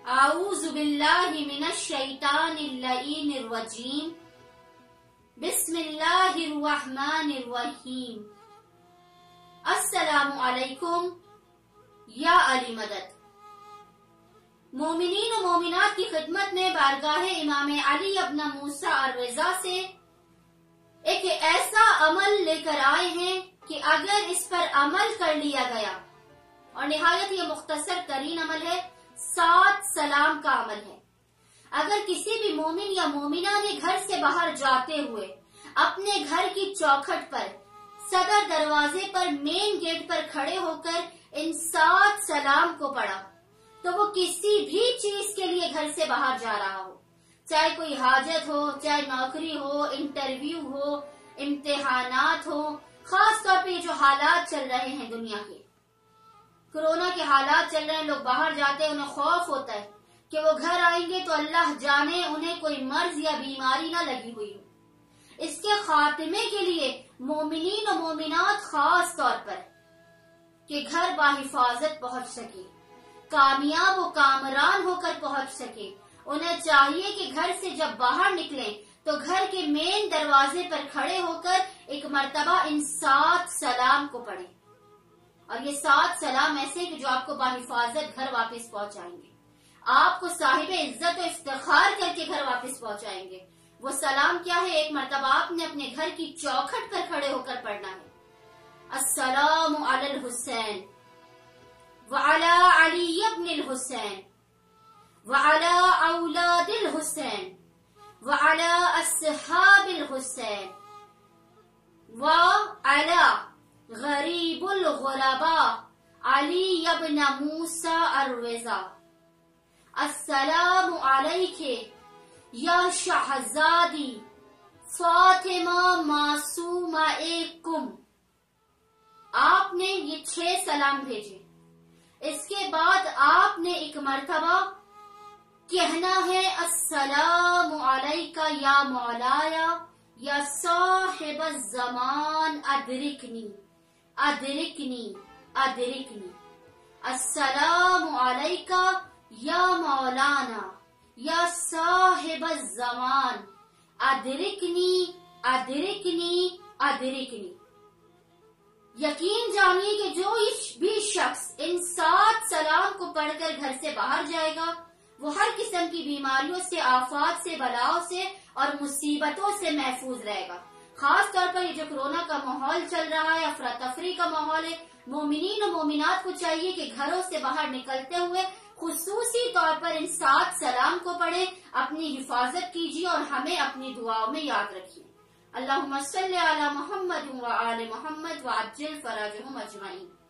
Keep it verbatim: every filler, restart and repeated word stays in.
اعوذ باللہ من الشیطان اللعین الرجیم بسم اللہ الرحمن الرحیم السلام علیکم یا علی مدد۔ مومنین و مومنات کی خدمت میں بارگاہ امام علی ابن موسیٰ الرضا سے ایک ایسا عمل لے کر آئے ہیں کہ اگر اس پر عمل کر لیا گیا، اور نہایت یہ مختصر ترین عمل ہے، سات سلام کا عمل ہے۔ اگر کسی بھی مومن یا مومنہ نے گھر سے باہر جاتے ہوئے اپنے گھر کی چوکھٹ پر، صدر دروازے پر، مین گیٹ پر کھڑے ہو کر ان سات سلام کو پڑھا تو وہ کسی بھی چیز کے لیے گھر سے باہر جا رہا ہو، چاہے کوئی حاجت ہو، چاہے نوکری ہو، انٹرویو ہو، امتحانات ہو، خاص طور پہ جو حالات چل رہے ہیں دنیا کے، کورونا کے حالات چل رہے ہیں، لوگ باہر جاتے ہیں، انہیں خوف ہوتا ہے کہ وہ گھر آئیں گے تو اللہ جانے انہیں کوئی مرض یا بیماری نہ لگی ہوئی ہو۔ اس کے خاتمے کے لیے مومنین و مومنات خاص طور پر کہ گھر باحفاظت پہنچ سکے، کامیاب و کامران ہو کر پہنچ سکے، انہیں چاہیے کہ گھر سے جب باہر نکلیں تو گھر کے مین دروازے پر کھڑے ہو کر ایک مرتبہ ان سات سلام کو پڑھیں، اور یہ سات سلام ایسے کہ جو آپ کو باحفاظت گھر واپس پہنچائیں گے، آپ کو صاحب عزت و افتخار کر کے گھر واپس پہنچائیں گے۔ وہ سلام کیا ہے؟ ایک مرتبہ آپ نے اپنے گھر کی چوکھٹ پر کھڑے ہو کر پڑھنا ہے، السلام علی الحسین وعلی علی ابن الحسین وعلی اولاد الحسین وعلی اصحاب الحسین وعلی غریب الغرباء علی ابن موسیٰ الرضا، السلام علیکہ یا شہزادی فاطمہ معصومہ کم۔ آپ نے یہ چھ سلام بھیجے، اس کے بعد آپ نے ایک مرتبہ کہنا ہے السلام علیکہ یا مولایا یا صاحب الزمان ادرکنی ادرکنی ادرکنی، السلام علیکہ یا مولانا یا صاحب الزمان ادرکنی ادرکنی ادرکنی۔ یقین جانیے کہ جو بھی شخص ان سات سلام کو پڑھ کر گھر سے باہر جائے گا وہ ہر قسم کی بیماریوں سے، آفات سے، بلاؤں سے اور مصیبتوں سے محفوظ رہے گا۔ خاص طور پر یہ جو کورونا کا ماحول چل رہا ہے، افراتفری کا ماحول ہے، مومنین و مومنات کو چاہیے کہ گھروں سے باہر نکلتے ہوئے خصوصی طور پر ان سات سلام کو پڑھیں، اپنی حفاظت کیجیے اور ہمیں اپنی دعاؤں میں یاد رکھیے۔ اللہم صلی علی محمد و آل محمد وعجل فرجہم اجمعین۔